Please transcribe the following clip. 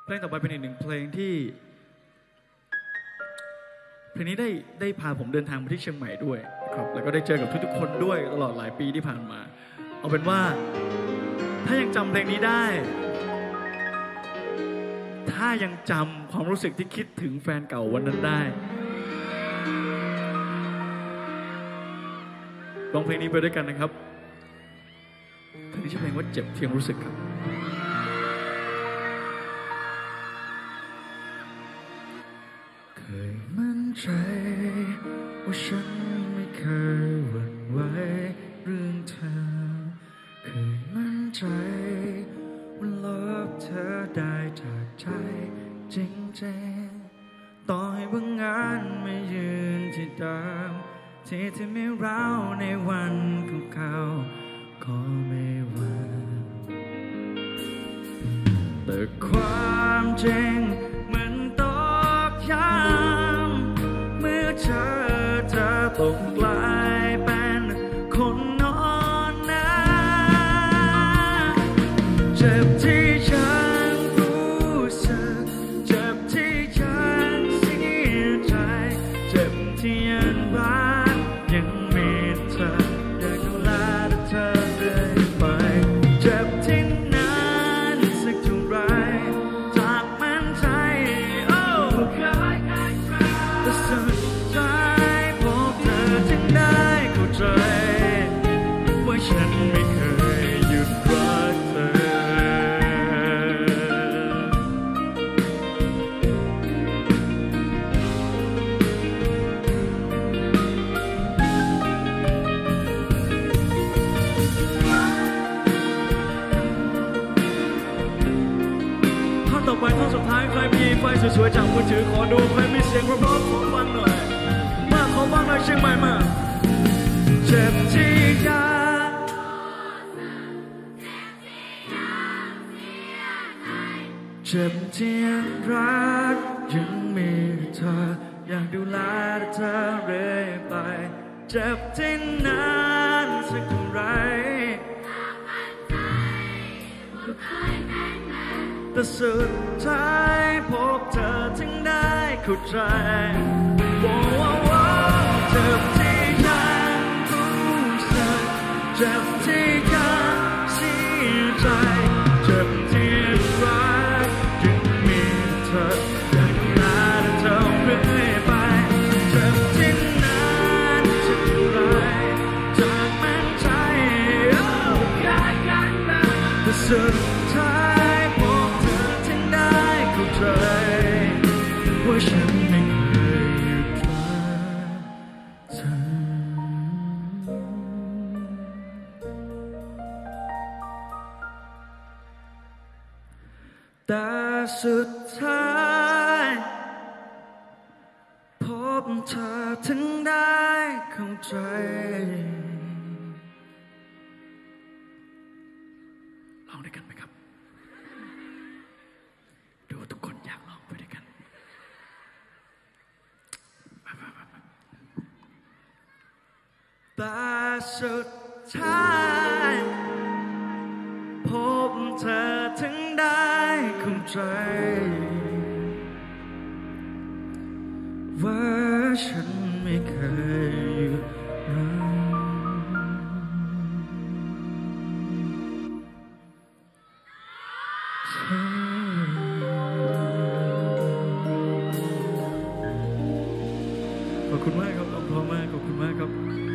เพลงต่อไปเป็นอีกหนึ่งเพลงที่เพลงนี้ได้พาผมเดินทางไปที่เชียงใหม่ด้วยครับแล้วก็ได้เจอกับทุกๆคนด้วยตลอดหลายปีที่ผ่านมาเอาเป็นว่าถ้ายังจำเพลงนี้ได้ถ้ายังจำความรู้สึกที่คิดถึงแฟนเก่าวันนั้นได้ร้องเพลงนี้ไปด้วยกันนะครับเพลงนี้ชื่อเพลงว่าเจ็บที่ยังรู้สึกครับเคยมั่นใจว่าฉันไม่เคยหวั่นไหวเรื่องเธอเคยมั่นใจว่าลบเธอได้จากใจจริงๆต่อให้บางงานไม่ยืนที่เดิมที่ไม่ร้าวในวันของเขาก็ไม่หวั่นแต่ความจริงเหมือนตอกย้ำเมื่อเธอตกกลายเป็นคนนอนนะเจ็บที่ฉันรู้สึกเจ็บที่ฉันเสียใจเจ็บที่ยังรักยังมีเธออยากดูแลเธอเรื่อยไปเจ็บที่นานสักเท่าไรจากมันใจแต่สุดท้ายพบเธอจึงได้เข้าใจว่าฉันไม่เคยหยุดรักเธอท่อนต่อไปท่อนสุดท้ายใครมีไฟสวยๆจากมือถือขอดูใครมีเสียงเพราะๆขอฟังหน่อยมาขอฟังหน่อยเชียงใหม่มาเจ็บที่ยังเจ็บที่ยังรักยังมีเธออยากดูแลเธอเรื่อยไปเจ็บที่นานสักเท่าไรแต่สุดท้ายพบเธอถึงได้เข้าใจว่าเจ็บที่ยังรู้สึกเจ็บที่ยังเสียใจเจ็บที่รักยังมีเธออยากดูแลเธอเรื่อยไปเจ็บที่นานสักเท่าไรจากมันใจแต่สุดท้ายพบเธอถึงได้เข้าใจว่าฉันไม่เคยหยุดรักเธอแต่สุดท้ายพบเธอถึงได้เข้าใจลองด้วยกันไหมครับดูทุกคนอยากลองไปด้วยกันแต่สุดท้ายพบเธอถึงได้เข้าใจว่าฉันไม่เคยหยุดรักเธอขอบคุณมากครับขอบคุณมากขอบคุณมากครับ